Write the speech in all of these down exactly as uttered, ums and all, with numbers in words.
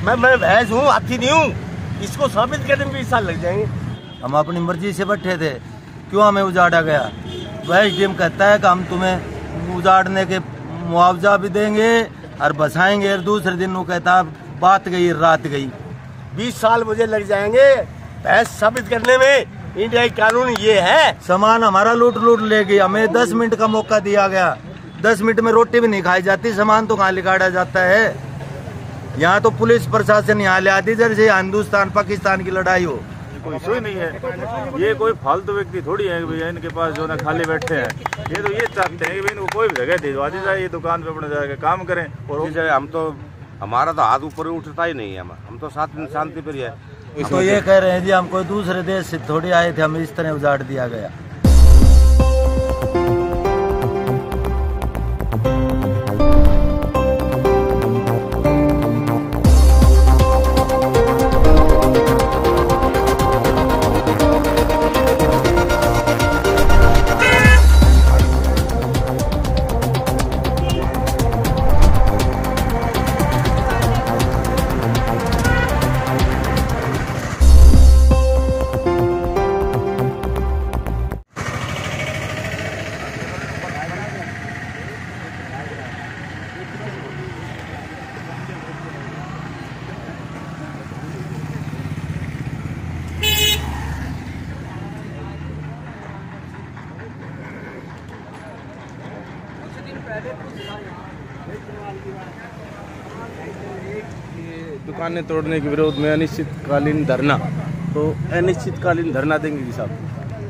मैं मैं भैंस हूँ, हाथी नहीं हूँ। इसको साबित करने में बीस साल लग जाएंगे। हम अपनी मर्जी से बैठे थे, क्यों हमें उजाड़ा गया? वह एसडीएम कहता है कि हम तुम्हें उजाड़ने के मुआवजा भी देंगे और बसाएंगे, और दूसरे दिन वो कहता बात गई रात गई। बीस साल मुझे लग जाएंगे भैंस साबित करने में। इंडिया का कानून ये है। सामान हमारा लूट लूट ले गई, हमें दस मिनट का मौका दिया गया। दस मिनट में रोटी भी नहीं खाई जाती, सामान तो कहाँ लिगाड़ा जाता है। यहाँ तो पुलिस प्रशासन यहाँ ले आती जैसे हिंदुस्तान पाकिस्तान की लड़ाई हो। कोई इशू ही नहीं है। ये कोई फालतू व्यक्ति थोड़ी है भैया इनके पास जो ना खाली बैठे हैं। ये तो ये चाहते हैं कि इनको कोई भी जगह दिलवा दी जाए, ये दुकान पे अपने जाकर काम करें। और हम तो हमारा तो हाथ ऊपर उठता ही नहीं है, हम तो साथ में शांति पर है। तो ये कह रहे हैं जी हम कोई दूसरे देश से थोड़ी आए थे, हमें इस तरह उजाड़ दिया गया। दुकानें तोड़ने के विरोध में अनिश्चितकालीन धरना, तो अनिश्चितकालीन धरना देंगे जी साहब।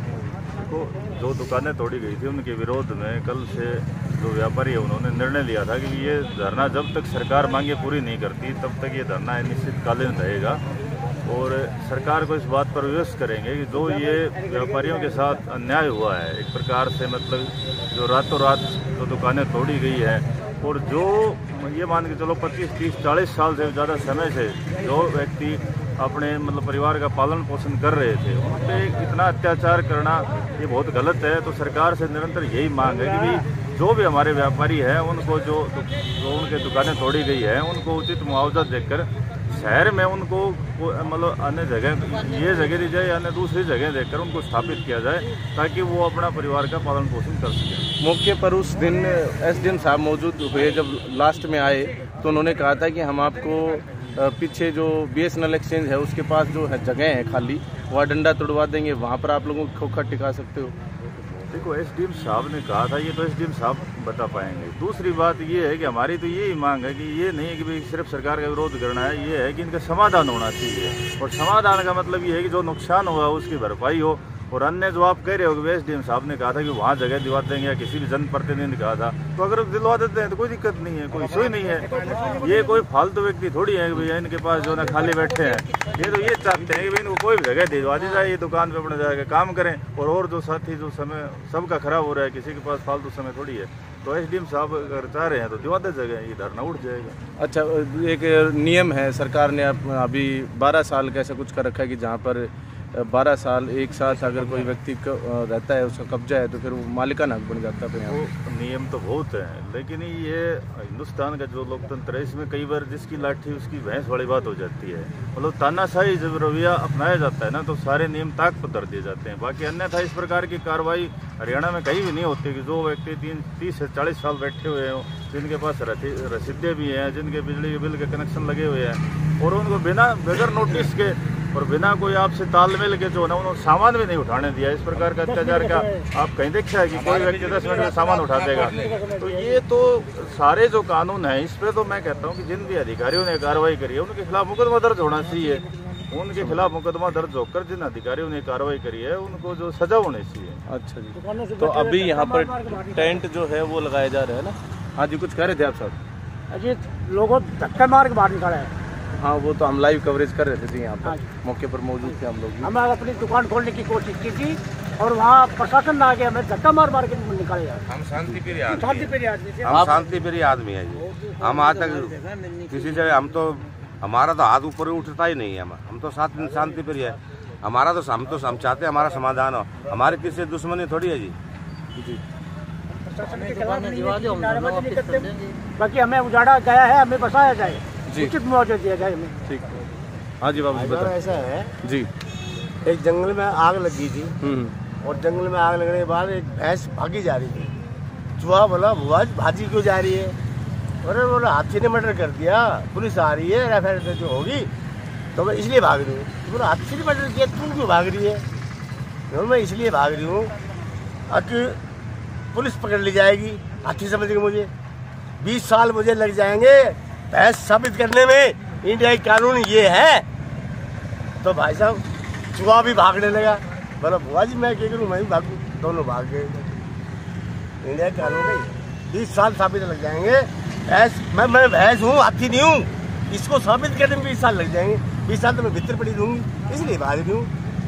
तो जो दुकानें तोड़ी गई थी उनके विरोध में कल से जो व्यापारी है उन्होंने निर्णय लिया था कि ये धरना जब तक सरकार मांगे पूरी नहीं करती तब तक ये धरना अनिश्चितकालीन रहेगा। और सरकार को इस बात पर विवश करेंगे कि जो ये व्यापारियों के साथ अन्याय हुआ है, एक प्रकार से मतलब जो रातों रात जो दुकानें तोड़ी गई है, और जो ये मान के चलो पच्चीस तीस चालीस साल से ज़्यादा समय से जो व्यक्ति अपने मतलब परिवार का पालन पोषण कर रहे थे उन पर इतना अत्याचार करना ये बहुत गलत है। तो सरकार से निरंतर यही मांग है कि भाई जो भी हमारे व्यापारी हैं उनको जो जो उनके दुकानें तोड़ी गई है उनको उचित मुआवजा देकर शहर में उनको मतलब अन्य जगह ये जगह दी जाए, अन्य दूसरी जगह देकर उनको स्थापित किया जाए ताकि वो अपना परिवार का पालन पोषण कर सकें। मौके पर उस दिन एसडीएम साहब मौजूद हुए, जब लास्ट में आए तो उन्होंने कहा था कि हम आपको पीछे जो बीएसएनएल एक्सचेंज है उसके पास जो है जगह है खाली, वहाँ डंडा तोड़वा देंगे, वहाँ पर आप लोगों को खोखा टिका सकते हो। देखो एसडीएम साहब ने कहा था, ये तो एसडीएम साहब बता पाएंगे। दूसरी बात ये है कि हमारी तो यही मांग है कि ये नहीं है कि भाई सिर्फ सरकार का विरोध करना है, ये है कि इनका समाधान होना चाहिए। और समाधान का मतलब ये है कि जो नुकसान हुआ उसकी भरपाई हो। और अन्य जो आप कह रहे हो कि एसडीएम साहब ने कहा था कि वहाँ जगह दिलवा देंगे या किसी भी जनप्रतिनिधि ने कहा था, तो अगर दिलवा देते हैं तो कोई दिक्कत नहीं है, कोई इशू ही नहीं है। ये कोई फालतू व्यक्ति थोड़ी है कि भैया इनके पास जो ना खाली बैठे हैं। ये तो ये चाहते हैं कि भाई इनको कोई भी जगह दिलवा दी जाए, ये दुकान पे अपने जाकर काम करें। और और जो साथी जो समय सबका खराब हो रहा है, किसी के पास फालतू समय थोड़ी है। तो एसडीएम साहब अगर चाह रहे हैं तो दिलवा दे जगह, ये धरना उठ जाएगा। अच्छा, एक नियम है सरकार ने अभी बारह साल का ऐसा कुछ कर रखा है कि जहाँ पर बारह साल एक साथ अगर कोई व्यक्ति रहता है उसका कब्जा है तो फिर वो मालिकाना हक बन जाता है। वो नियम तो बहुत है, लेकिन ये हिंदुस्तान का जो लोकतंत्र है इसमें कई बार जिसकी लाठी उसकी भैंस वाली बात हो जाती है। मतलब तानाशाही जब रवैया अपनाया जाता है ना तो सारे नियम ताक पर धर दिए जाते हैं। बाकी अन्यथा इस प्रकार की कार्रवाई हरियाणा में कहीं भी नहीं होती कि जो व्यक्ति तीन तीस से चालीस साल बैठे हुए हों, जिनके पास रसीदें भी हैं, जिनके बिजली के बिल के कनेक्शन लगे हुए हैं, और उनको बिना बगैर नोटिस के और बिना कोई आपसे तालमेल के जो है ना उन्होंने सामान भी नहीं उठाने दिया। इस प्रकार का अत्याचार का आप कहीं देखा है कि कोई व्यक्ति दस मिनट में सामान उठा देगा? तो ये तो सारे जो कानून है इस पर तो मैं कहता हूँ कि जिन भी अधिकारियों ने कार्रवाई करी है उनके खिलाफ मुकदमा दर्ज होना चाहिए। उनके खिलाफ मुकदमा दर्ज होकर जिन अधिकारियों ने कार्रवाई करी है उनको जो सजा होनी चाहिए। अच्छा जी, तो अभी यहाँ पर टेंट जो है वो लगाया जा रहा है ना? हाँ जी, कुछ कह रहे थे आप साहब? अजी लोगों धक्का मार के बाहर निकाला है। हाँ, वो तो हम लाइव कवरेज कर रहे थे जी, यहाँ पर मौके पर मौजूद थे हम लोग। हमने अपनी दुकान खोलने की कोशिश की थी और वहाँ प्रशासन आ गया, हमें धक्का मार मार के निकाले। हम शांति प्रिय आदमी, शांति प्रिय आदमी हम शांति प्रिय आदमी है जी। हम आज तक किसी जगह हम तो हमारा तो हाथ ऊपर उठता ही नहीं है। हम हम तो साथ शांति प्रिय है। हमारा तो हम तो हम चाहते हैं हमारा समाधान हो, हमारे किसी दुश्मनी थोड़ी है जी। बाकी हमें उजाड़ा गया है, हमें बसाया जाए। उचित मुआवजा दिया जाए हमें। ठीक। हाँ जी बाबू जी भाई साहब, बताओ। ऐसा है, जी। एक जंगल में आग लगी थी हम्म। और जंगल में आग लगने के बाद एक भैंस भागी जा रही थी। चूहा बोला बुआ भाजी क्यों जा रही है? अरे बोला हाथी ने मर्डर कर दिया, पुलिस आ रही है, एफ आई आर जो होगी, तो मैं इसलिए भाग रही हूँ। तो बोला हाथी ने मर्डर किया, तू क्यों भाग रही है? तो मैं इसलिए भाग रही हूँ कि पुलिस पकड़ ली जाएगी, हाथी समझ गई मुझे, बीस साल मुझे लग जाएंगे भैंस साबित करने में इंडिया की कानून ये है। तो भाई साहब चूहा भी भागने लगा, बोला बुआ जी मैं क्या करूँ, मैं भी भागूँ, दोनों भाग गए। इंडिया का कानून है, बीस साल साबित लग जाएंगे। भैंस मैं मैं भैंस हूँ, हाथी नहीं हूँ, इसको साबित करने में बीस साल लग जाएंगे। बीस साल तो मैं भीतर पड़ी दूंगी, इसलिए भाग रही हूँ।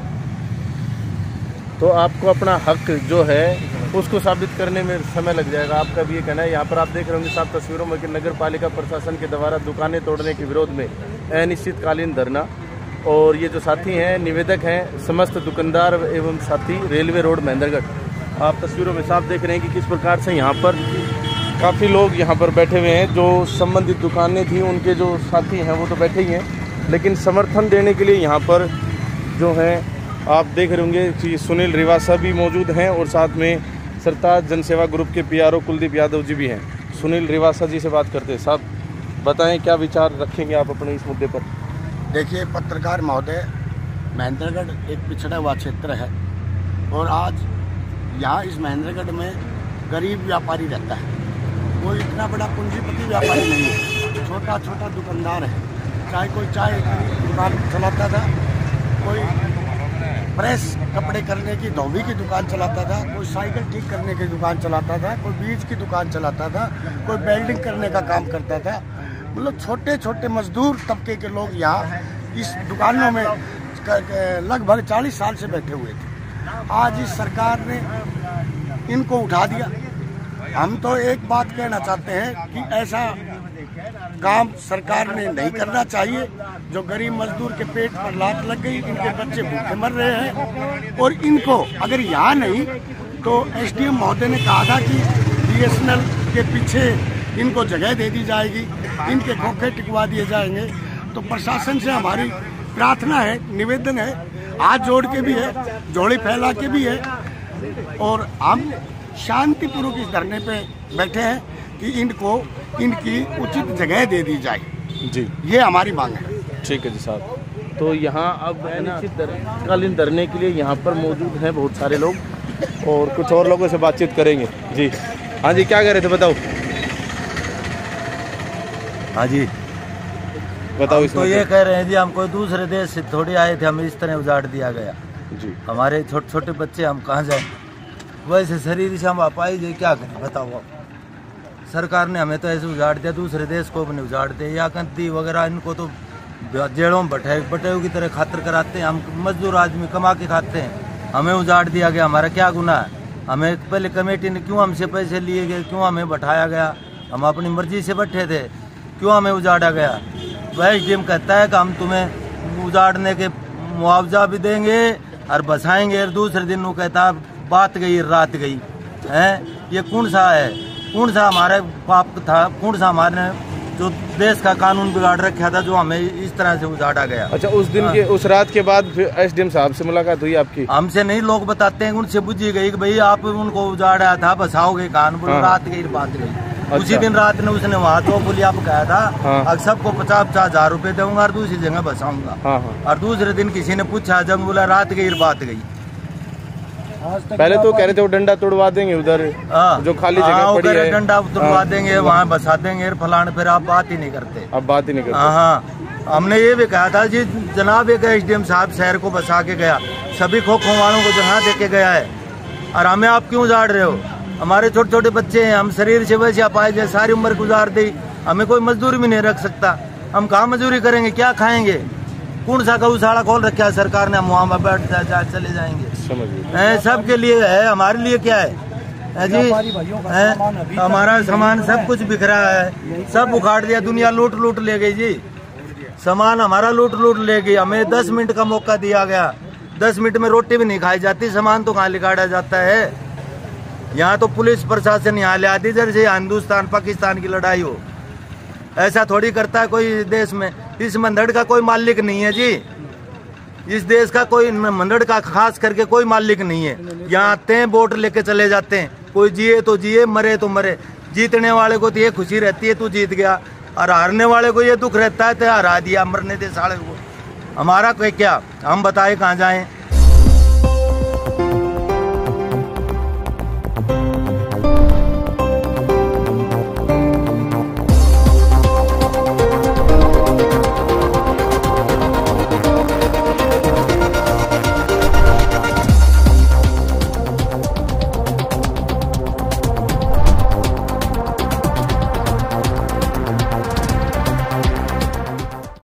तो आपको अपना हक जो है उसको साबित करने में समय लग जाएगा, आपका भी ये कहना है। यहाँ पर आप देख रहे होंगे साफ तस्वीरों में कि नगर पालिका प्रशासन के द्वारा दुकानें तोड़ने के विरोध में अनिश्चितकालीन धरना। और ये जो साथी हैं, निवेदक हैं, समस्त दुकानदार एवं साथी, रेलवे रोड महेंद्रगढ़। आप तस्वीरों में साफ देख रहे हैं कि किस प्रकार से यहाँ पर काफ़ी लोग यहाँ पर बैठे हुए हैं। जो संबंधित दुकानें थी उनके जो साथी हैं वो तो बैठे ही हैं, लेकिन समर्थन देने के लिए यहाँ पर जो हैं आप देख रहे होंगे कि सुनील रिवासा भी मौजूद हैं और साथ में सरताज जनसेवा ग्रुप के पीआरओ कुलदीप यादव जी भी हैं। सुनील रिवासा जी से बात करते हैं। साहब बताएं क्या विचार रखेंगे आप अपने इस मुद्दे पर? देखिए पत्रकार महोदय, महेंद्रगढ़ एक पिछड़ा हुआ क्षेत्र है और आज यहाँ इस महेंद्रगढ़ में गरीब व्यापारी रहता है, कोई इतना बड़ा पूंजीपति व्यापारी नहीं है, छोटा छोटा दुकानदार है। चाहे कोई चाय की दुकान चलाता था, कोई प्रेस कपड़े करने की धोबी की दुकान चलाता था, कोई साइकिल ठीक करने की दुकान चलाता था, कोई बीज की दुकान चलाता था, कोई वेल्डिंग करने का काम करता था। मतलब छोटे छोटे मजदूर तबके के लोग यहाँ इस दुकानों में लगभग चालीस साल से बैठे हुए थे। आज इस सरकार ने इनको उठा दिया। हम तो एक बात कहना चाहते हैं कि ऐसा काम सरकार ने नहीं करना चाहिए। जो गरीब मजदूर के पेट पर लात लग गई, इनके बच्चे भूखे मर रहे हैं और इनको अगर यहाँ नहीं तो एसडीएम महोदय ने कहा था कि बीएसएनएल के पीछे इनको जगह दे दी जाएगी, इनके खोखे टिकवा दिए जाएंगे। तो प्रशासन से हमारी प्रार्थना है, निवेदन है, हाथ जोड़ के भी है, जोड़ी फैला के भी है और हम शांतिपूर्वक इस धरने पे बैठे हैं कि इनको इनकी उचित जगह दे दी जाए। जी, ये हमारी मांग है। ठीक है जी साहब। तो यहाँ अब अनिश्चितकालीन धरने के लिए यहाँ पर मौजूद हैं बहुत सारे लोग और कुछ और लोगों से बातचीत करेंगे। जी हाँ जी, क्या कह रहे थे बताओ? हाँ जी बताओ। तो ये कह रहे हैं जी हम कोई दूसरे देश से थोड़ी आए थे, हम इस तरह उजाड़ दिया गया जी। हमारे छोटे छोटे बच्चे, हम कहाँ जाएं? वैसे शरीर से हम आप आई जाए, क्या करें बताओ आप? सरकार ने हमें तो ऐसे उजाड़ दिया, दूसरे देश को अपने उजाड़ दिया। या कंती वगैरह इनको तो जेलों में बटे बटे की तरह खातर कराते हैं। हम मजदूर आदमी कमा के खाते हैं, हमें उजाड़ दिया गया। हमारा क्या गुनाह है? हमें पहले कमेटी ने क्यों हमसे पैसे लिए गए, क्यों हमें बैठाया गया? हम अपनी मर्जी से बैठे थे, क्यों हमें उजाड़ा गया? वह एसडीएम कहता है कि हम तुम्हें उजाड़ने के मुआवजा भी देंगे और बसाएंगे, और दूसरे दिन वो कहता बात गई रात गई है। ये कौन सा है? कौन सा हमारे पाप था? कौन सा हमारे जो देश का कानून बिगाड़ रखा था, जो हमें इस तरह से उजाड़ा गया? अच्छा, उस दिन हाँ। के उस रात के बाद फिर एसडीएम साहब से मुलाकात हुई आपकी? हमसे नहीं, लोग बताते हैं, उनसे बुझी गई कि भाई आप उनको उजाड़ा था, बसाओगे कान। बोलो हाँ। रात गई बात गई। अच्छा। उसी दिन रात ने उसने वहाँ तो पुलिया को कहा था हाँ। अब सबको पचास पचास हजार रूपए दूंगा और दूसरी जगह बसाऊंगा हाँ हाँ। और दूसरे दिन किसी ने पूछा, जब बोला रात गई बात गई। पहले तो कह रहे थे वो डंडा तोड़वा देंगे उधर जो खाली जगह पड़ी है, डंडा तोड़वा देंगे, वहाँ बसा देंगे फलाने। फिर आप बात ही नहीं करते। अब बात ही नहीं करते। हाँ, हमने ये भी कहा था जी, जनाब एक एसडीएम साहब शहर को बसा के गया, सभी खो खो वालों को जहाँ दे के गया है, और हमें आप क्यों उजाड़ रहे हो? हमारे छोटे छोटे बच्चे हैं, हम शरीर से वैसे आप आए, सारी उम्र गुजार दी, हमें कोई मजदूरी भी नहीं रख सकता। हम कहाँ मजदूरी करेंगे, क्या खाएंगे? कौन सा गौशाला खोल रखा है सरकार ने, हम वहाँ बैठ जा, जा, चले जाएंगे? सबके लिए है, हमारे लिए क्या है, है जी? है हमारा सामान सब कुछ बिखरा है, सब उखाड़ दिया, दुनिया लूट लूट ले गई जी। सामान हमारा लूट लूट ले गई। हमें दस मिनट का मौका दिया गया, दस मिनट में रोटी भी नहीं खाई जाती, सामान तो कहाँ लिखाड़ा जाता है? यहाँ तो पुलिस प्रशासन यहाँ ले आती जैसे हिंदुस्तान पाकिस्तान की लड़ाई हो। ऐसा थोड़ी करता है कोई देश में। इस मंदड़ का कोई मालिक नहीं है जी, इस देश का कोई मंदड़ का खास करके कोई मालिक नहीं है। यहाँ आते हैं वोट लेके चले जाते हैं, कोई जिए तो जिए, मरे तो मरे। जीतने वाले को तो ये खुशी रहती है तू जीत गया, और हारने वाले को ये दुख रहता है तो हरा दिया, मरने दे साले को। हमारा कोई क्या, हम बताए कहाँ जाएं।